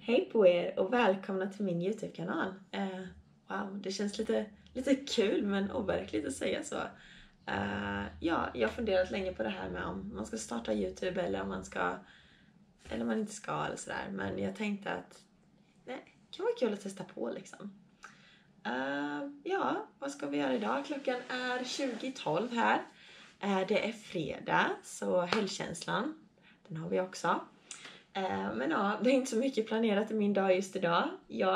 Hej på er och välkomna till min YouTube-kanal. Wow, det känns lite kul men overkligt att säga så. Jag har funderat länge på det här med om man ska starta YouTube eller om man ska, eller man inte ska eller sådär. Men jag tänkte att det kan vara kul att testa på liksom. Vad ska vi göra idag? Klockan är 20:12 här. Det är fredag, så helgkänslan, den har vi också. Men ja, det är inte så mycket planerat i min dag just idag. Jag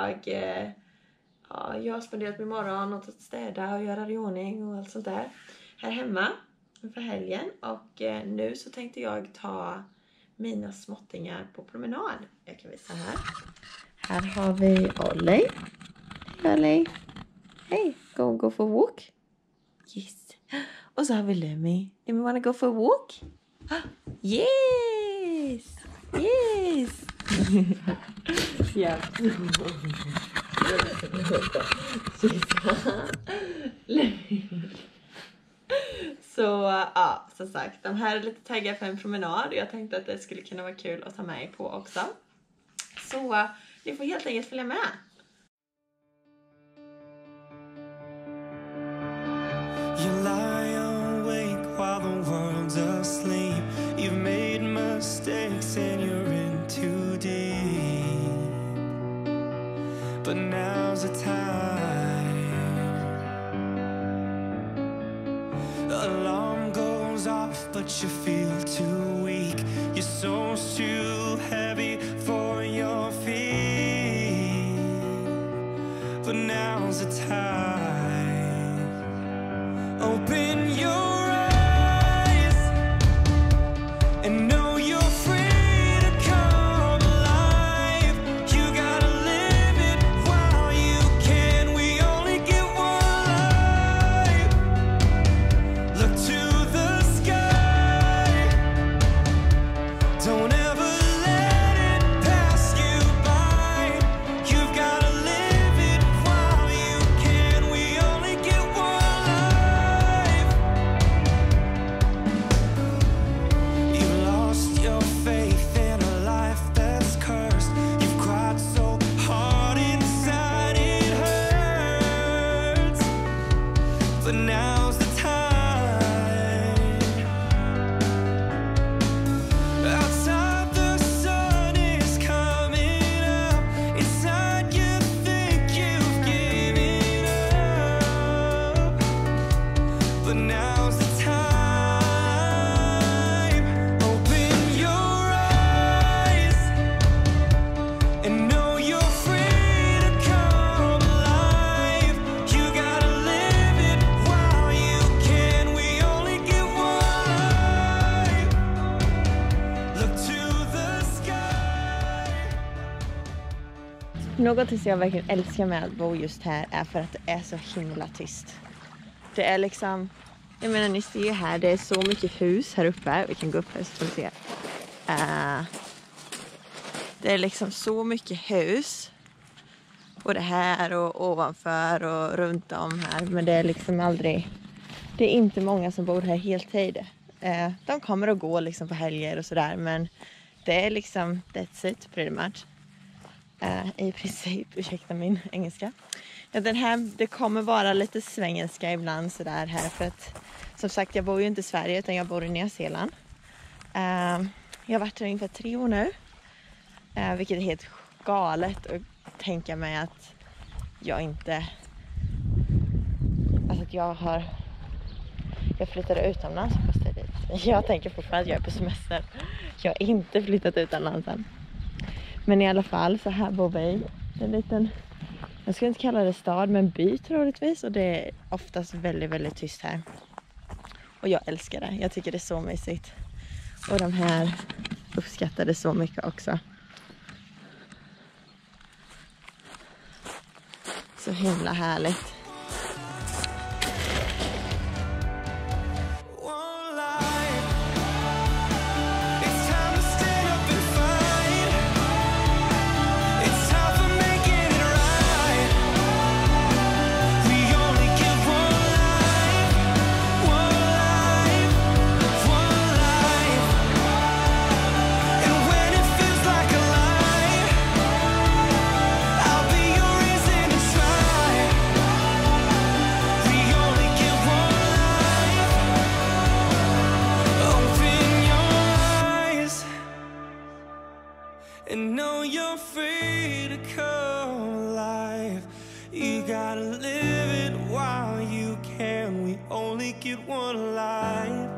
har spenderat min morgon åt att städa och göra i ordning och allt sånt där här hemma för helgen. Och nu så tänkte jag ta mina småttingar på promenad. Jag kan visa här. Här har vi Ollie. Hej Ollie. Hej, go for a walk. Yes. Och så har vi Lemmy. Lemmy wanna go for a walk? Yes. Yes. Ja. Så som sagt, de här är lite taggade för en promenad. Jag tänkte att det skulle kunna vara kul att ta med på också. Så ni får helt enkelt följa med. You lie awake while the world's asleep. You've made mistakes and you're in too deep. But now's the time. Alarm goes off but you feel too weak. Your soul's too heavy for your feet. But now's the time. Open your eyes and know you're free to come alive. You gotta live it while you can. We only get one life. Look to the sky. Don't ever let it pass you by. You've gotta live it while you can. We only get one life. You've lost your faith in a life that's cursed. You've cried so hard inside it hurts. But now's the time. Outside the sun is coming up. Inside you think you've given up. But now's the time. Open your eyes and know you're free to come alive. You gotta live it while you can. We only get one life. Look to the sky. Något som jag verkligen älskar med att bo just här är för att det är så himla tyst. Det är liksom, jag menar ni ser här, det är så mycket hus här uppe. Vi kan gå upp här så får vi se. Det är liksom så mycket hus. Både här och ovanför och runt om här. Men det är liksom aldrig, det är inte många som bor här heltid. De kommer och går liksom på helger och sådär. Men det är liksom, that's it pretty much. I princip, ursäkta min engelska. Ja, den här, det kommer vara lite svengelska ibland sådär här. För att, som sagt, jag bor ju inte i Sverige utan jag bor i Nya Zeeland. Jag har varit här ungefär 3 år nu. Vilket är helt galet att tänka mig att jag inte... Alltså att jag flyttade utomlands först dit. Jag tänker fortfarande att jag är på semester. Jag har inte flyttat utomlands än. Men i alla fall, så här bor vi. Det är en liten, jag ska inte kalla det stad, men by troligtvis. Och det är oftast väldigt, väldigt tyst här. Och jag älskar det. Jag tycker det är så mysigt. Och de här uppskattar det så mycket också. Så himla härligt. One life. It's time to stand up and fight. It's time for making it right. We only get one life. One life. One life. And when it feels like a lie, and know you're free to come alive. You gotta live it while you can. We only get one life.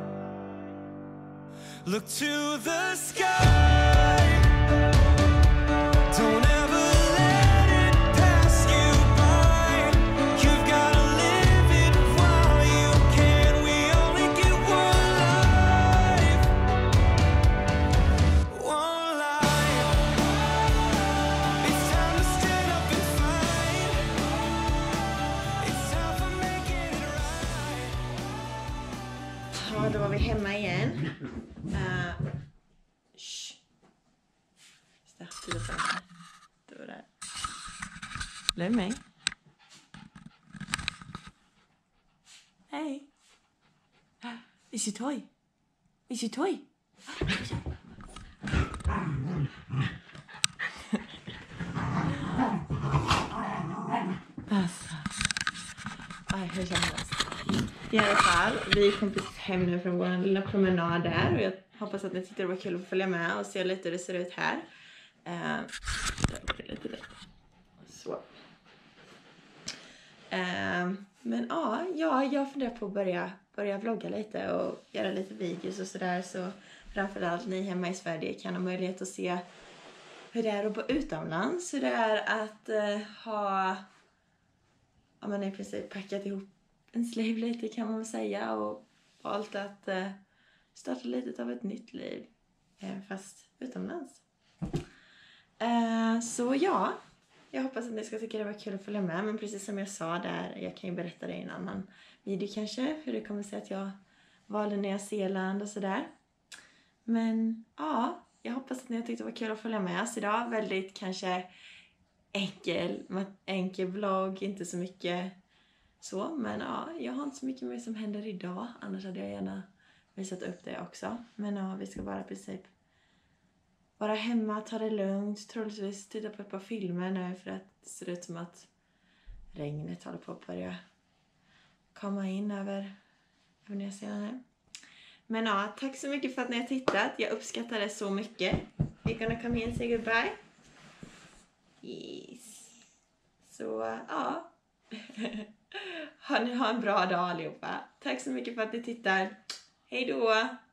Look to the sky. Don't ever let it pass you by. You've gotta live it while you can. We only get one life. One life. It's time to stand up and fight. It's time for making it right. Ja, då var vi hemma igen. Titta på den här. Det var där. Lägg mig. Hej. Is your toy? Is your toy? Alltså. Aj, hur känns det? I alla fall, vi kom precis hem nu från vår lilla promenad där. Och jag hoppas att ni tyckte det var kul att följa med och se lite hur det ser ut här. Så. Men ja, jag funderar på att börja vlogga lite och göra lite videos och sådär. Så framförallt ni hemma i Sverige kan ha möjlighet att se hur det är att bo utomlands. Hur det är att man i princip packat ihop ens liv lite kan man väl säga. Och valt att starta lite av ett nytt liv fast utomlands. Så ja, jag hoppas att ni ska tycka det var kul att följa med. Men precis som jag sa där, jag kan ju berätta det i en annan video kanske. Hur det kommer sig att jag valde Nya Zeeland och sådär. Men ja, jag hoppas att ni har tyckt det var kul att följa med oss idag. Väldigt kanske enkel vlogg, inte så mycket så. Men ja, jag har inte så mycket mer som händer idag. Annars hade jag gärna visat upp det också. Men ja, vi ska bara i princip vara hemma, ta det lugnt, troligtvis titta på ett par filmer nu för att det ser ut som att regnet håller på att börja komma in över Nya Zeeland nu. Men ja, tack så mycket för att ni har tittat. Jag uppskattar det så mycket. We're gonna come here and say goodbye. Yes. Så ja. Ha en bra dag allihopa. Tack så mycket för att ni tittar. Hej då!